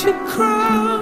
you cry.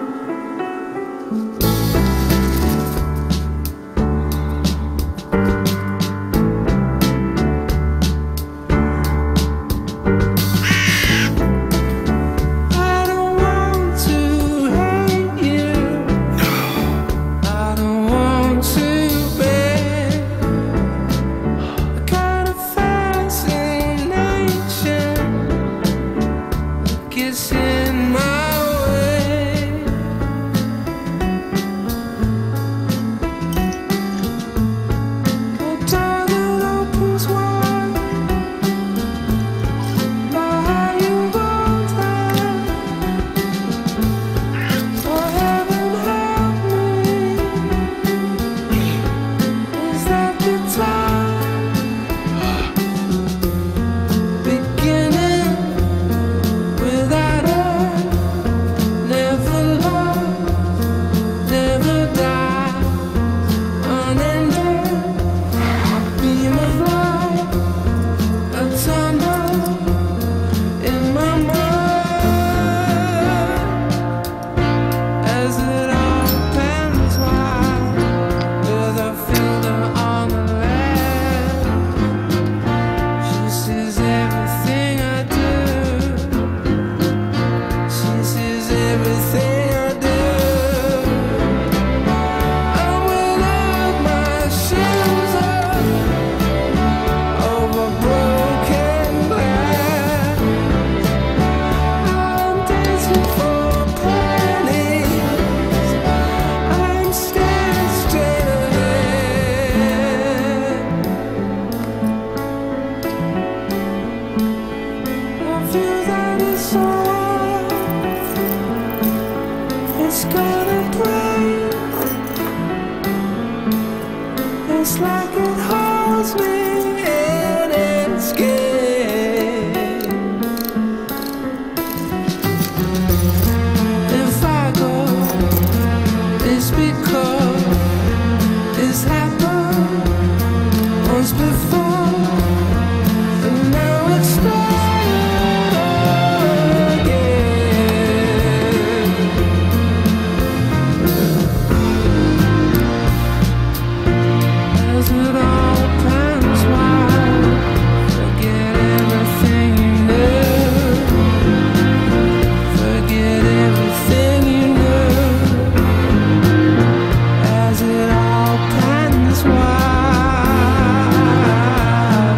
It's gonna break. It's like it holds me in its game. If I go, it's because it's happened once before, and now it's started again. As it all pans wide, forget everything you knew. Forget everything you knew. As it all pans wide,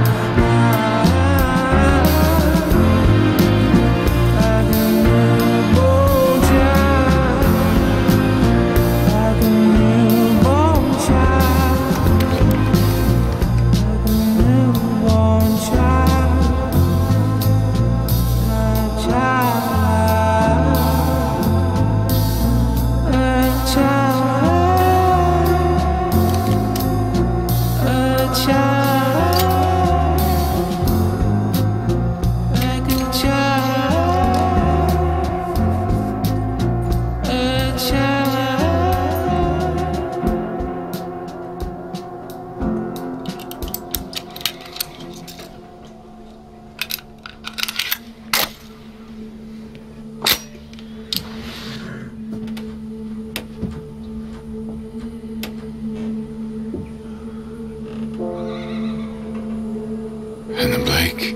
like a newborn child, like a newborn child, like a newborn child, my child, a child, a child, like a child, a child. And the Blake.